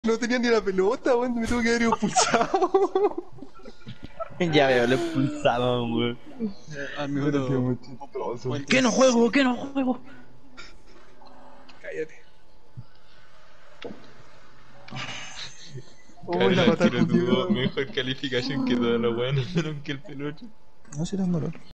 No tenía ni la pelota, weón, me tuve que haber ido expulsado. Ya veo, lo expulsamos, weón. Al Hubiera sido minuto muy chistoso. ¿Qué no juego? ¿Qué no juego? Cállate. Oh, la Carla patada tiro tuvo culiada. mejor calificación que toda la weá, no menos que el pelocho. No, si tengo olor.